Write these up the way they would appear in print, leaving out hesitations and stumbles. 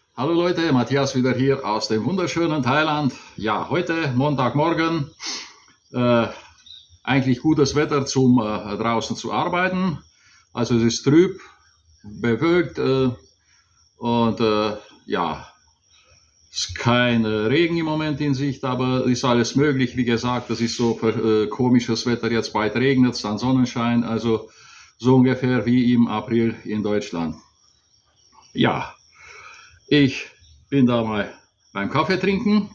Hallo Leute, Matthias wieder hier aus dem wunderschönen Thailand. Ja, heute Montagmorgen, eigentlich gutes Wetter zum draußen zu arbeiten. Also es ist trüb, bewölkt und ja, es ist kein Regen im Moment in Sicht, aber es ist alles möglich. Wie gesagt, das ist so komisches Wetter, jetzt bald regnet es, dann Sonnenschein, also so ungefähr wie im April in Deutschland. Ja. Ich bin da mal beim Kaffee trinken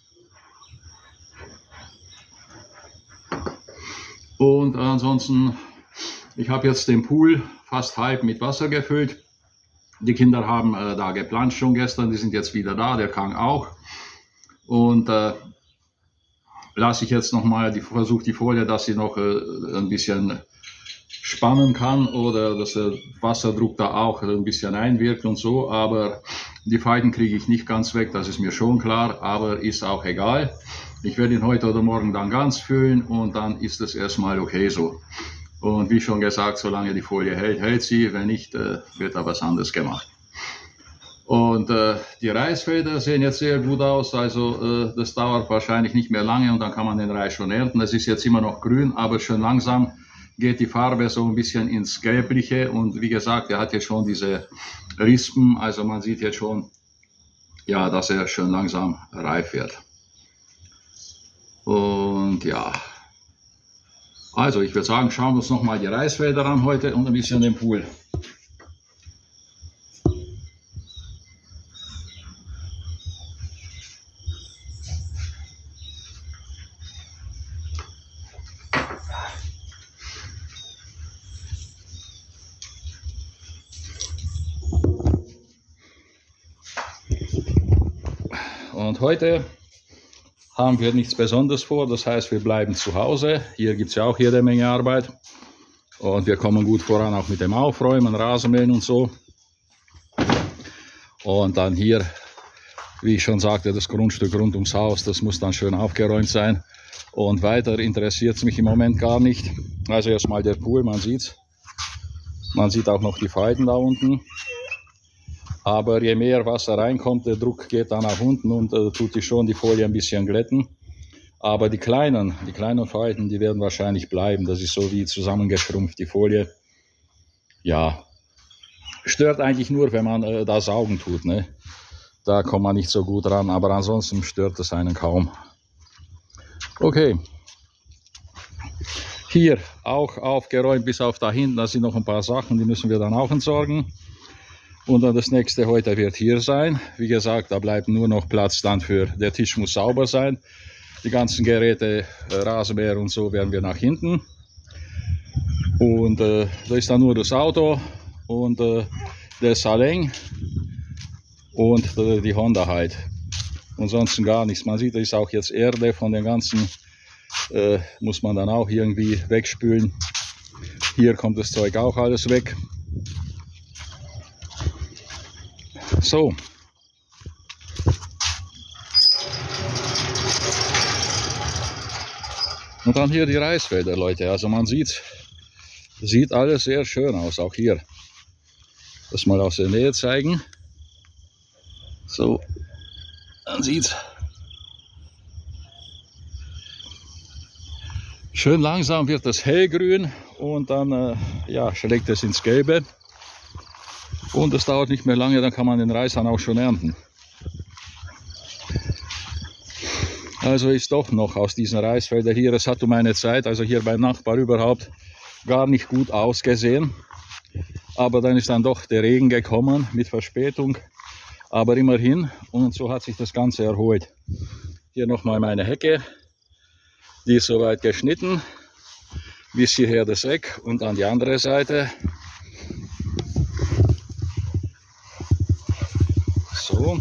und ansonsten, ich habe jetzt den Pool fast halb mit Wasser gefüllt. Die Kinder haben da geplanscht schon gestern, die sind jetzt wieder da, der Kang auch. Und lasse ich jetzt nochmal, versuche die Folie, dass sie noch ein bisschen spannen kann oder dass der Wasserdruck da auch ein bisschen einwirkt und so, aber die Falten kriege ich nicht ganz weg, das ist mir schon klar, aber ist auch egal. Ich werde ihn heute oder morgen dann ganz füllen und dann ist es erstmal okay so. Und wie schon gesagt, solange die Folie hält, hält sie, wenn nicht, wird da was anderes gemacht. Und die Reisfelder sehen jetzt sehr gut aus, also das dauert wahrscheinlich nicht mehr lange und dann kann man den Reis schon ernten. Es ist jetzt immer noch grün, aber schon langsam geht die Farbe so ein bisschen ins Gelbliche und wie gesagt, er hat jetzt schon diese Rispen, also man sieht jetzt schon, ja, dass er schon langsam reif wird. Und ja, also ich würde sagen, schauen wir uns nochmal die Reisfelder an heute und ein bisschen den Pool. Und heute haben wir nichts Besonderes vor, das heißt, wir bleiben zu Hause. Hier gibt es ja auch jede Menge Arbeit und wir kommen gut voran, auch mit dem Aufräumen, Rasenmähen und so. Und dann hier, wie ich schon sagte, das Grundstück rund ums Haus, das muss dann schön aufgeräumt sein. Und weiter interessiert es mich im Moment gar nicht. Also erstmal der Pool, man sieht's. Man sieht auch noch die Falten da unten. Aber je mehr Wasser reinkommt, der Druck geht dann nach unten und tut die Folie ein bisschen glätten. Aber die kleinen Falten, die werden wahrscheinlich bleiben. Das ist so wie zusammengeschrumpft, die Folie. Ja, stört eigentlich nur, wenn man da saugen tut, ne? Da kommt man nicht so gut ran, aber ansonsten stört es einen kaum. Okay. Hier auch aufgeräumt bis auf da hinten, da sind noch ein paar Sachen, die müssen wir dann auch entsorgen. Und dann das nächste heute wird hier sein. Wie gesagt, da bleibt nur noch Platz dann für, der Tisch muss sauber sein. Die ganzen Geräte, Rasenmäher und so werden wir nach hinten. Und da ist dann nur das Auto und der Saleng und die Honda halt. Ansonsten gar nichts. Man sieht, da ist auch jetzt Erde von den ganzen, muss man dann auch irgendwie wegspülen. Hier kommt das Zeug auch alles weg. So. Und dann hier die Reisfelder, Leute. Also man sieht alles sehr schön aus, auch hier. Das mal aus der Nähe zeigen. So, man sieht. Schön langsam wird das hellgrün und dann ja, schlägt es ins Gelbe. Und es dauert nicht mehr lange, dann kann man den Reis dann auch schon ernten. Also ist doch noch aus diesen Reisfeldern hier, es hat um eine Zeit, also hier beim Nachbar überhaupt, gar nicht gut ausgesehen. Aber dann ist dann doch der Regen gekommen mit Verspätung. Aber immerhin, und so hat sich das Ganze erholt. Hier nochmal meine Hecke, die ist soweit geschnitten, bis hierher das Eck und an die andere Seite. So.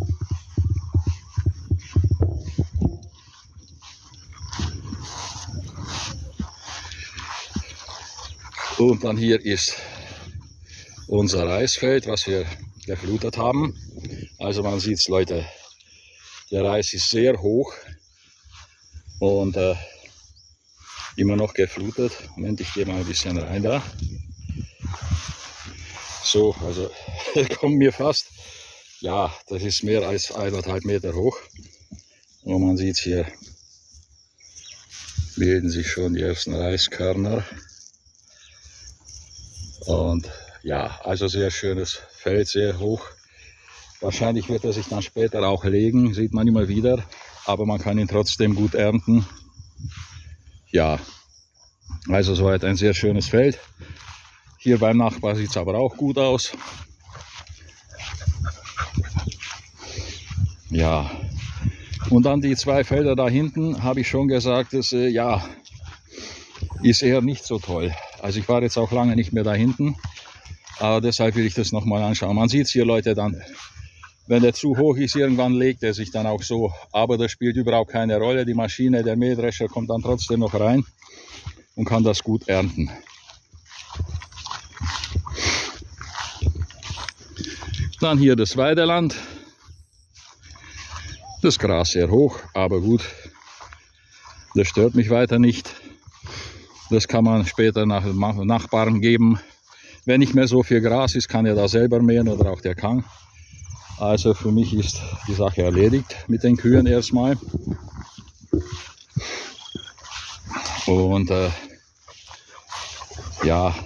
Und dann hier ist unser Reisfeld, was wir geflutet haben. Also man sieht es, Leute, der Reis ist sehr hoch und immer noch geflutet. Moment, ich gehe mal ein bisschen rein da. So, also kommt mir fast ja, das ist mehr als 1,5 Meter hoch. Und man sieht hier, bilden sich schon die ersten Reiskörner. Und ja, also sehr schönes Feld, sehr hoch. Wahrscheinlich wird er sich dann später auch legen, sieht man immer wieder. Aber man kann ihn trotzdem gut ernten. Ja, also soweit ein sehr schönes Feld. Hier beim Nachbar sieht es aber auch gut aus. Ja, und dann die 2 Felder da hinten, habe ich schon gesagt, das ja, ist eher nicht so toll. Also ich war jetzt auch lange nicht mehr da hinten, aber deshalb will ich das nochmal anschauen. Man sieht es hier, Leute, dann, wenn der zu hoch ist, irgendwann legt er sich dann auch so. Aber das spielt überhaupt keine Rolle. Die Maschine, der Mähdrescher kommt dann trotzdem noch rein und kann das gut ernten. Dann hier das Weideland. Das Gras sehr hoch, aber gut, das stört mich weiter nicht. Das kann man später nach Nachbarn geben. Wenn nicht mehr so viel Gras ist, kann er da selber mähen oder auch der Kang. Also für mich ist die Sache erledigt mit den Kühen erstmal. Und ja,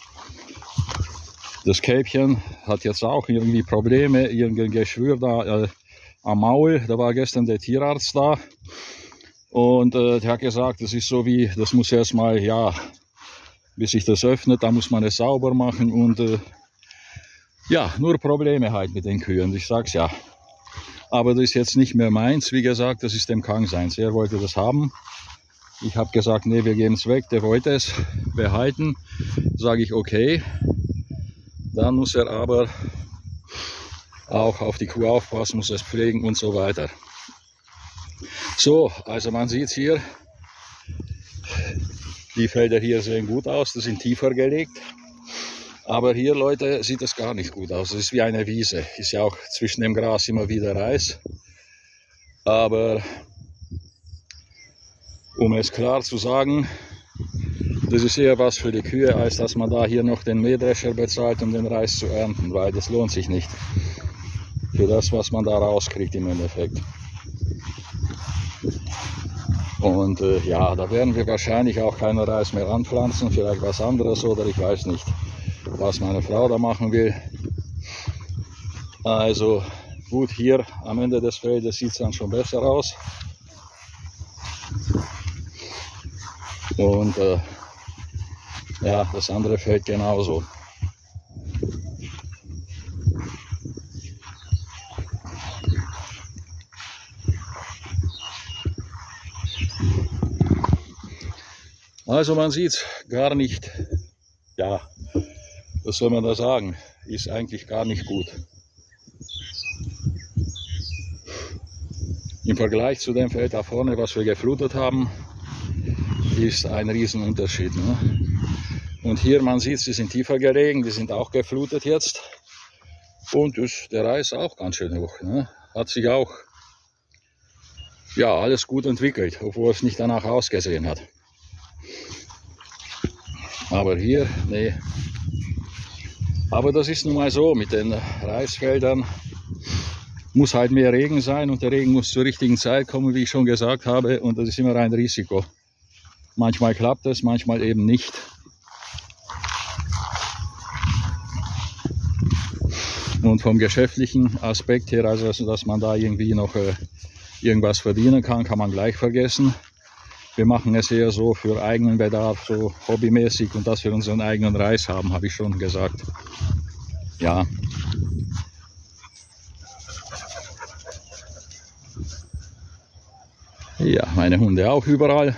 das Kälbchen hat jetzt auch irgendwie Probleme, irgendein Geschwür da am Maul. Da war gestern der Tierarzt da und der hat gesagt, das ist so wie, das muss erstmal, ja, bis sich das öffnet, da muss man es sauber machen und ja, nur Probleme halt mit den Kühen, ich sag's ja. Aber das ist jetzt nicht mehr meins, wie gesagt, das ist dem Kang seins. Er wollte das haben. Ich habe gesagt, nee, wir geben es weg, der wollte es behalten. Sage ich, okay. Dann muss er aber auch auf die Kuh aufpassen, muss es pflegen und so weiter. So, also man sieht hier, die Felder hier sehen gut aus, die sind tiefer gelegt. Aber hier, Leute, sieht es gar nicht gut aus. Es ist wie eine Wiese. Ist ja auch zwischen dem Gras immer wieder Reis. Aber um es klar zu sagen, das ist eher was für die Kühe, als dass man da hier noch den Mähdrescher bezahlt, um den Reis zu ernten, weil das lohnt sich nicht. Für das, was man da rauskriegt im Endeffekt. Und ja, da werden wir wahrscheinlich auch keinen Reis mehr anpflanzen, vielleicht was anderes oder ich weiß nicht, was meine Frau da machen will. Also gut, hier am Ende des Feldes sieht es dann schon besser aus. Und ja, das andere Feld genauso. Also man sieht es gar nicht, ja, was soll man da sagen, ist eigentlich gar nicht gut. Im Vergleich zu dem Feld da vorne, was wir geflutet haben, ist ein Riesenunterschied. Ne? Und hier, man sieht, sie sind tiefer gelegen, die sind auch geflutet jetzt. Und der Reis auch ganz schön hoch. Ne? Hat sich auch, ja, alles gut entwickelt, obwohl es nicht danach ausgesehen hat. Aber hier, nee. Aber das ist nun mal so, mit den Reisfeldern muss halt mehr Regen sein und der Regen muss zur richtigen Zeit kommen, wie ich schon gesagt habe. Und das ist immer ein Risiko. Manchmal klappt es, manchmal eben nicht. Und vom geschäftlichen Aspekt her, also dass man da irgendwie noch irgendwas verdienen kann, kann man gleich vergessen. Wir machen es eher so für eigenen Bedarf, so hobbymäßig und dass wir unseren eigenen Reis haben, habe ich schon gesagt. Ja. Ja, meine Hunde auch überall.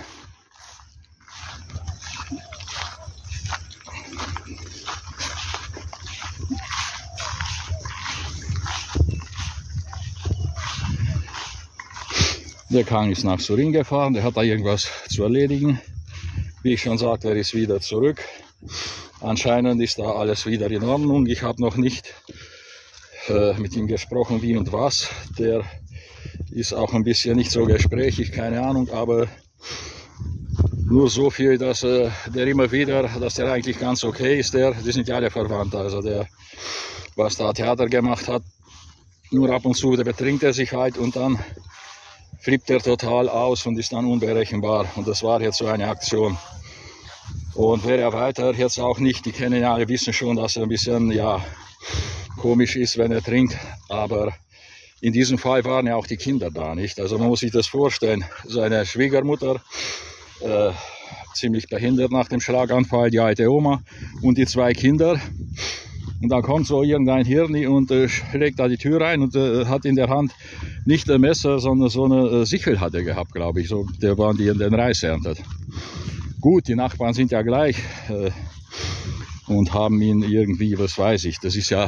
Der Kang ist nach Surin gefahren, der hat da irgendwas zu erledigen. Wie ich schon sagte, er ist wieder zurück. Anscheinend ist da alles wieder in Ordnung. Ich habe noch nicht mit ihm gesprochen, wie und was. Der ist auch ein bisschen nicht so gesprächig, keine Ahnung, aber nur so viel, dass der immer wieder, dass der eigentlich ganz okay ist. Die sind ja alle verwandt, also der, was da Theater gemacht hat, Nur ab und zu betrinkt er sich halt und dann flippt er total aus und ist dann unberechenbar. Und das war jetzt so eine Aktion. Und wäre er weiter jetzt auch nicht, die kennen ja alle, wissen schon, dass er ein bisschen, ja, komisch ist, wenn er trinkt. Aber in diesem Fall waren ja auch die Kinder da, nicht? Also man muss sich das vorstellen. Seine Schwiegermutter, ziemlich behindert nach dem Schlaganfall, die alte Oma und die 2 Kinder. Und dann kommt so irgendein Hirni und schlägt da die Tür rein und hat in der Hand nicht ein Messer, sondern so eine Sichel hat er gehabt, glaube ich. So, der waren die in den Reis erntet. Gut, die Nachbarn sind ja gleich und haben ihn irgendwie, was weiß ich, das ist ja,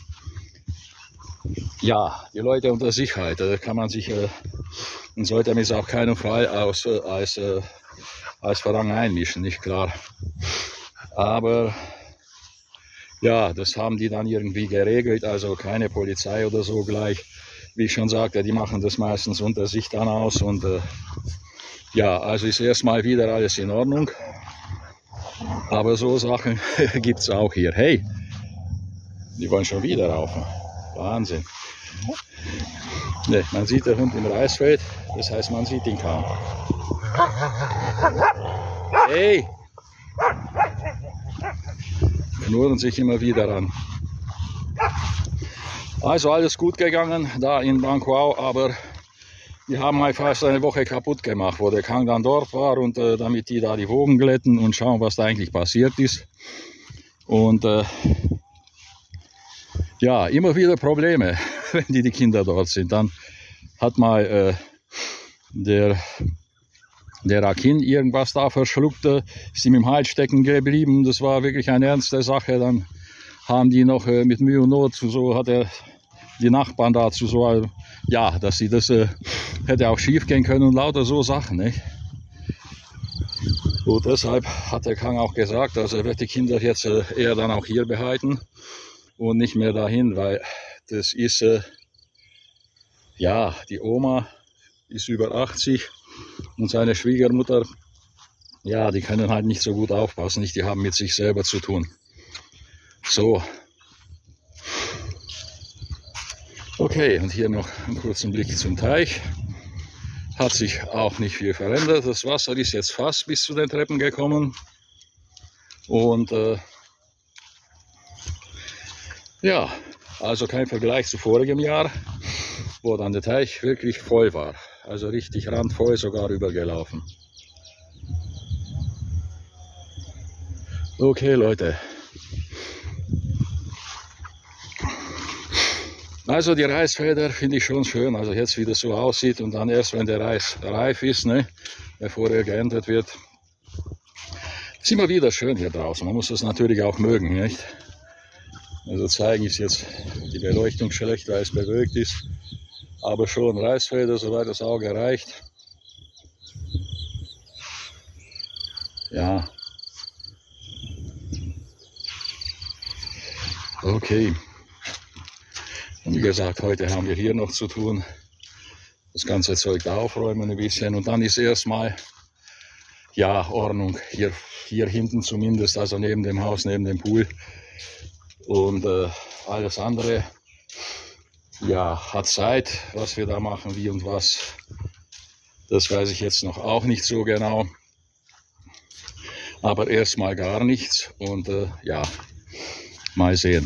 ja, die Leute unter sich halt, da kann man sich, und sollte man es auf keinen Fall als Verrang einmischen, nicht klar. Aber ja, das haben die dann irgendwie geregelt, also keine Polizei oder so gleich. Wie ich schon sagte, die machen das meistens unter sich dann aus und ja, also ist erstmal wieder alles in Ordnung. Aber so Sachen gibt es auch hier. Hey, die wollen schon wieder rauchen. Wahnsinn. Ne, man sieht den Hund im Reisfeld, das heißt, man sieht ihn kaum. Hey! Knurren sich immer wieder an. Also alles gut gegangen da in Banquao, aber die haben halt fast eine Woche kaputt gemacht, wo der Kang dann dort war und damit die da die Wogen glätten und schauen, was da eigentlich passiert ist. Und ja, immer wieder Probleme, wenn die Kinder dort sind. Dann hat mal der Akin irgendwas da verschluckt, ist ihm im Hals stecken geblieben. Das war wirklich eine ernste Sache. Dann haben die noch mit Mühe und Not, so hat er die Nachbarn dazu so, ja, dass sie das hätte auch schief gehen können und lauter so Sachen, nicht? Und deshalb hat der Kang auch gesagt, also er wird die Kinder jetzt eher dann auch hier behalten und nicht mehr dahin, weil das ist, ja, die Oma ist über 80 und seine Schwiegermutter, ja, die können halt nicht so gut aufpassen, nicht? Die haben mit sich selber zu tun. So. Okay, und hier noch einen kurzen Blick zum Teich. Hat sich auch nicht viel verändert. Das Wasser ist jetzt fast bis zu den Treppen gekommen. Und ja, also kein Vergleich zu vorigem Jahr, wo dann der Teich wirklich voll war. Also richtig randvoll, sogar übergelaufen. Okay, Leute. Also die Reisfelder finde ich schon schön, also jetzt wie das so aussieht und dann erst wenn der Reis reif ist, ne, bevor er geerntet wird. Ist immer wieder schön hier draußen, man muss das natürlich auch mögen, nicht? Also zeigen ist jetzt die Beleuchtung schlecht, weil es bewölkt ist, aber schon Reisfelder, soweit das Auge reicht. Ja. Okay. Und wie gesagt, heute haben wir hier noch zu tun, das ganze Zeug da aufräumen ein bisschen und dann ist erstmal, ja, Ordnung, hier hinten zumindest, also neben dem Haus, neben dem Pool und alles andere, ja, hat Zeit, was wir da machen, wie und was, das weiß ich jetzt noch auch nicht so genau, aber erstmal gar nichts und ja, mal sehen.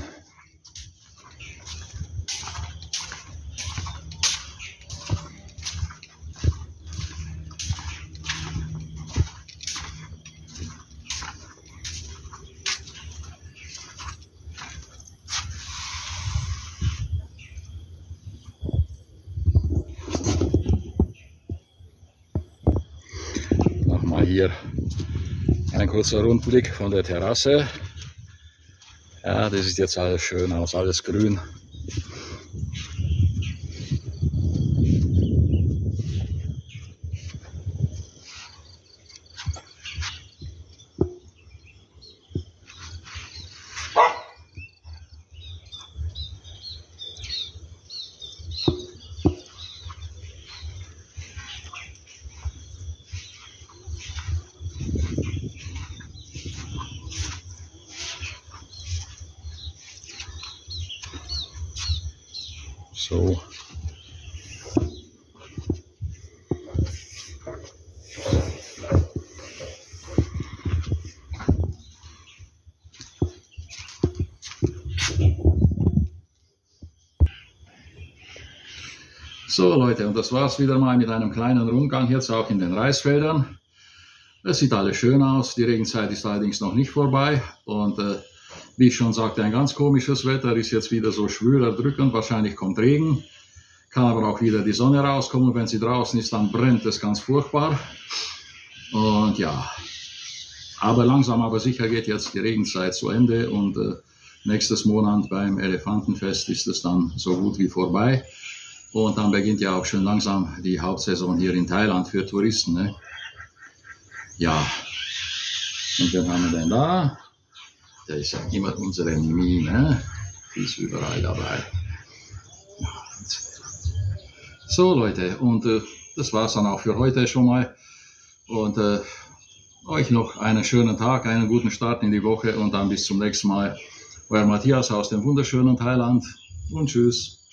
Hier ein kurzer Rundblick von der Terrasse. Ja, das sieht jetzt alles schön aus, alles grün. So. So Leute, und das war's wieder mal mit einem kleinen Rundgang jetzt auch in den Reisfeldern. Es sieht alles schön aus, die Regenzeit ist allerdings noch nicht vorbei und wie ich schon sagte, ein ganz komisches Wetter, ist jetzt wieder so schwül erdrückend, wahrscheinlich kommt Regen, kann aber auch wieder die Sonne rauskommen und wenn sie draußen ist, dann brennt es ganz furchtbar. Und ja, aber langsam aber sicher geht jetzt die Regenzeit zu Ende und nächstes Monat beim Elefantenfest ist es dann so gut wie vorbei. Und dann beginnt ja auch schon langsam die Hauptsaison hier in Thailand für Touristen. Ne? Ja, und wen haben wir denn da? Der ist ja immer unsere Mimi, ne? Die ist überall dabei. So Leute, und das war's dann auch für heute schon mal. Und euch noch einen schönen Tag, einen guten Start in die Woche und dann bis zum nächsten Mal. Euer Matthias aus dem wunderschönen Thailand und tschüss.